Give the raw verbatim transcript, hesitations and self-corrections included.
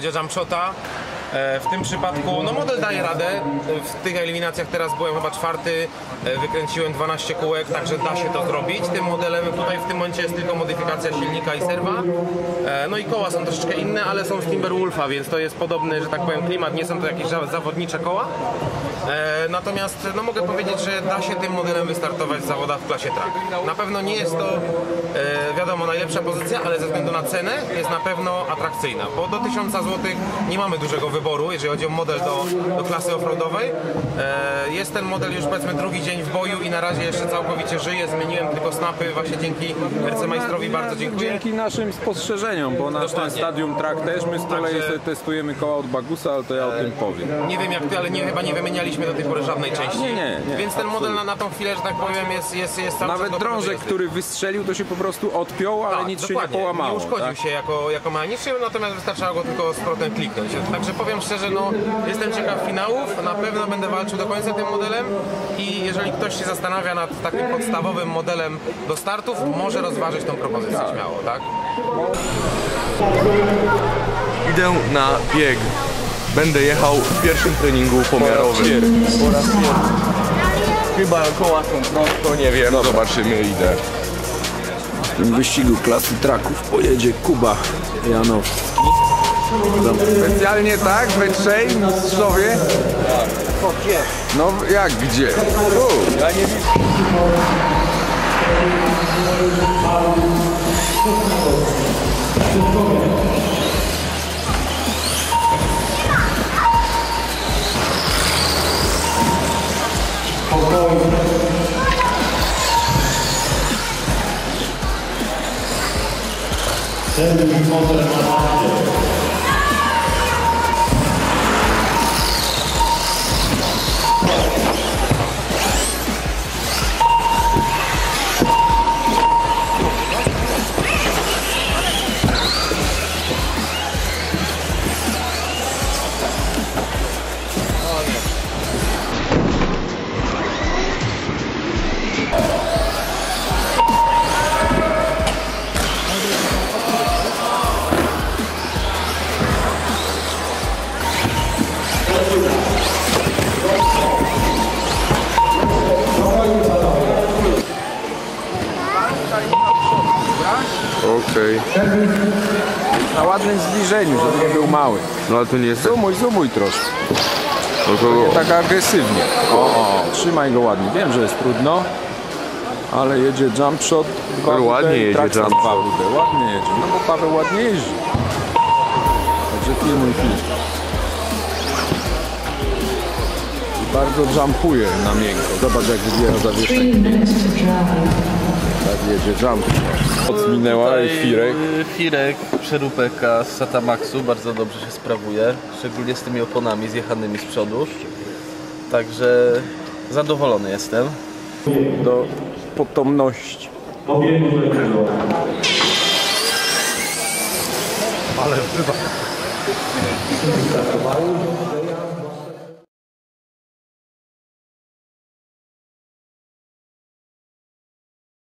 chodzi o jumpshota. W tym przypadku no model daje radę. W tych eliminacjach teraz byłem chyba czwarty, wykręciłem dwanaście kółek, także da się to zrobić. Tym modelem tutaj w tym momencie jest tylko modyfikacja silnika i serwa. No i koła są troszeczkę inne, ale są z Timberwolfa, więc to jest podobny, że tak powiem, klimat. Nie są to jakieś zawodnicze koła. Natomiast no mogę powiedzieć, że da się tym modelem wystartować w zawodach w klasie track. Na pewno nie jest to wiadomo najlepsza pozycja, ale ze względu na cenę jest na pewno atrakcyjna, bo do tysiąca złotych nie mamy dużego wyboru, jeżeli chodzi o model do, do klasy offroadowej. Jest ten model już powiedzmy drugi dzień w boju i na razie jeszcze całkowicie żyje. Zmieniłem tylko snapy właśnie dzięki R C Majstrowi, bardzo dziękuję. Dzięki naszym spostrzeżeniom, bo nasz ten Stadium Track też, my z kolei Także... testujemy koła od Bagusa, ale to ja o tym powiem. Nie wiem jak ty, ale nie, chyba nie wymienialiśmy do tej pory żadnej części. Nie, nie, nie. Więc ten model na, na tą chwilę, że tak powiem, jest, jest, jest cały Nawet drążek, który wystrzelił, to się po prostu odpiął, ale tak, nic dokładnie. się nie połamało. Nie uszkodził tak? się jako, jako mechanicznie, natomiast wystarczało go tylko z powrotem kliknąć. Także powiem szczerze, no jestem ciekaw finałów, na pewno będę walczył do końca tym modelem i jeżeli ktoś się zastanawia nad takim podstawowym modelem do startów, może rozważyć tą propozycję tak. śmiało, tak? Idę na bieg. Będę jechał w pierwszym treningu pomiarowym. Po raz pierwszy. Chyba koła są prosto, nie wiem. No zobaczymy, idę. W tym wyścigu klasy tracków pojedzie Kuba Janowski. Specjalnie tak? We trzej mistrzowie? No jak gdzie? U. Ja nie widzę. Okej. Okay. Na ładnym zbliżeniu, żeby nie był mały. No ale to nie jest... Zumuj, zumuj troszkę. No to... Tak agresywnie. O, o, trzymaj go ładnie. Wiem, że jest trudno, ale jedzie jump shot. Ładnie jedzie jump shot. Ładnie jedzie, no bo Paweł ładnie jeździ. Także filmuj film. I bardzo jumpuje na miękko. Zobacz jak wybiera zawieszenie. Tak jedzie jump. Moc minęła i Firek. Firek, przeróbeka z Satamaxu bardzo dobrze się sprawuje, szczególnie z tymi oponami zjechanymi z przodu. Także zadowolony jestem. Do potomności. Ale chyba.